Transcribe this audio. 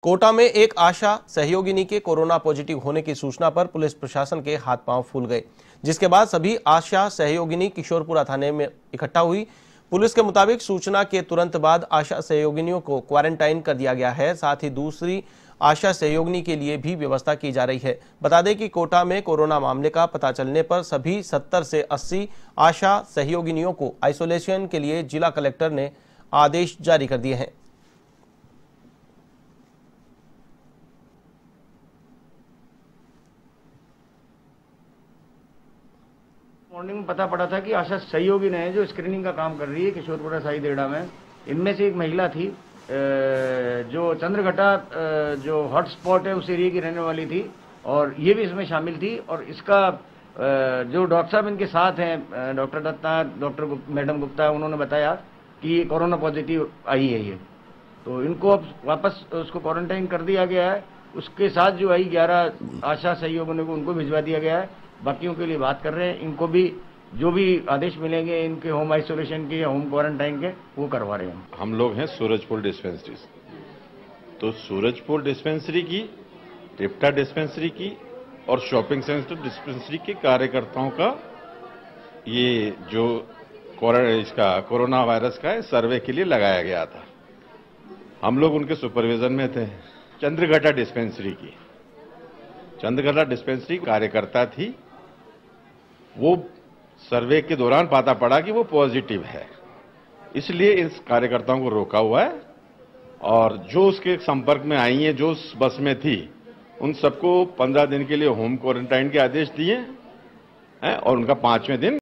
कोटा में एक आशा सहयोगिनी के कोरोना पॉजिटिव होने की सूचना पर पुलिस प्रशासन के हाथ पांव फूल गए, जिसके बाद सभी आशा सहयोगिनी किशोरपुरा थाने में इकट्ठा हुई। पुलिस के मुताबिक सूचना के तुरंत बाद आशा सहयोगिनियों को क्वारंटाइन कर दिया गया है। साथ ही दूसरी आशा सहयोगिनी के लिए भी व्यवस्था की जा रही है। बता दें कि कोटा में कोरोना मामले का पता चलने पर सभी 70 से 80 आशा सहयोगिनियों को आइसोलेशन के लिए जिला कलेक्टर ने आदेश जारी कर दिए हैं। मॉर्निंग में पता पड़ा था कि आशा सहयोगी ने जो स्क्रीनिंग का काम कर रही है किशोरपुरा साई देड़ा में, इनमें से एक महिला थी जो चंद्रघटा जो हॉटस्पॉट है उस एरिया की रहने वाली थी और ये भी इसमें शामिल थी। और इसका जो डॉक्टर साहब इनके साथ हैं, doctor Datta, doctor madam Gupta, उन्होंने बताया कि कोरोना पॉजिटिव आई है ये, तो इनको अब वापस उसको क्वारंटाइन कर दिया गया है। उसके साथ जो आई 11 आशा सहयोगियों को उनको भिजवा दिया गया है। बाकियों के लिए बात कर रहे हैं, इनको भी जो भी आदेश मिलेंगे इनके होम आइसोलेशन के या होम क्वारंटाइन के वो करवा रहे हैं। हम लोग हैं सूरजपुर डिस्पेंसरी, तो सूरजपुर डिस्पेंसरी की, टिप्टा डिस्पेंसरी की और शॉपिंग सेंटर डिस्पेंसरी के कार्यकर्ताओं का ये जो इसका कोरोना वायरस का सर्वे के लिए लगाया गया था। हम लोग उनके सुपरविजन में थे। चंद्रघटा डिस्पेंसरी कार्यकर्ता थी, वो सर्वे के दौरान पता पड़ा कि वो पॉजिटिव है, इसलिए इस कार्यकर्ताओं को रोका हुआ है। और जो उसके संपर्क में आई हैं, जो उस बस में थी, उन सबको 15 दिन के लिए होम क्वारंटाइन के आदेश दिए हैं और उनका 5वें दिन